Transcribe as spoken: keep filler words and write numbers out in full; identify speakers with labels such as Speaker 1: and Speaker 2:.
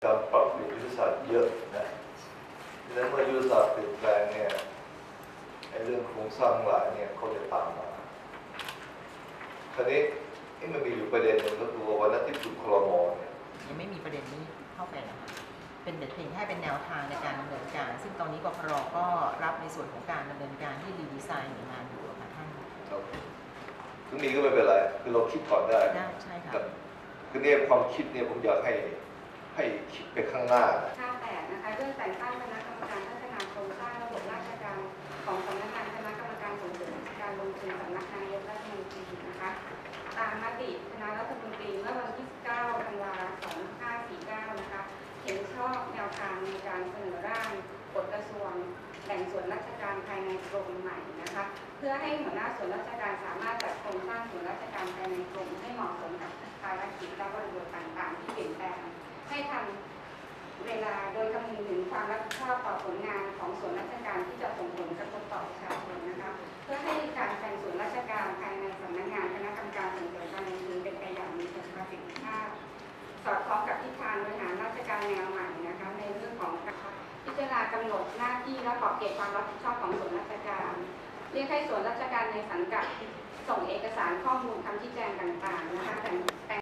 Speaker 1: การปรับเปลี่ยนยุทธศาสตร์เยอะนะดังนั้นเมื่อยุทธศาสตร์เปลี่ยนแปลงเนี่ยไอ้เรื่องโครงสร้างหลายเนี่ยเขาจะตามมาคราวนี้ที่มันมีอยู่ประเด็นหนึ่งก็คือวันนั้นที่ประชุมครม.เนี่ย
Speaker 2: ยังไม่มีประเด็นนี้เข้าไปนะคะเป็นเพียงแค่เป็นแนวทางในการดำเนินการซึ่งตอนนี้กพร.ก็รับในส่วนของการดำเนินการที่รีดีไซน์หน่วยงานอยู่ค่ะท่าน
Speaker 1: ถึงมีก็ไม่เป็นไรคือเราคิดก่อนได้
Speaker 2: ได้ใช่ค่ะ
Speaker 1: คือเนี่ยความคิดเนี่ยผมอยากให้ให้คิดไปข้างหน้า
Speaker 3: ห้าแปดนะคะเรื่องแต่งตั้งคณะกรรมการพัฒนาโครงสร้างระบบราชการของสำนักงานคณะกรรมการส่งเสริมการลงทุนสำนักนายกรัฐมนตรีนะคะตามมติคณะรัฐมนตรีเมื่อวันที่สิบเก้าธันวาคมสองพันห้าร้อยสี่สิบเก้านะคะเห็นชอบแนวทางในการเสนอร่างกฎกระทรวงแบ่งส่วนราชการภายในกรมใหม่นะคะเพื่อให้หัวหน้าส่วนราชการสามารถจัดโครงสร้างส่วนราชการภายในกรมให้เหมาะสมกับภารกิจและบริบทต่างๆที่เปลี่ยนแปลงให้ทันเวลาโดยคำนึงถึงความรับผิดชอบต่อผลงานของส่วนราชการที่จะส่งผลกระทบต่อประชาชนนะคะเพื่อให้การแบ่งส่วนราชการภายในสำนักงานคณะกรรมการส่งเสริมการลงทุนเป็นไปอย่างมีประสิทธิภาพสอดคล้องกับทิศทางบริหารราชการแนวใหม่นะคะในเรื่องของพิจารณากำหนดหน้าที่และขอบเขตความรับผิดชอบของส่วนราชการเรียกให้ส่วนราชการในสังกัดส่งเอกสารข้อมูลคำชี้แจงต่างๆนะคะแต่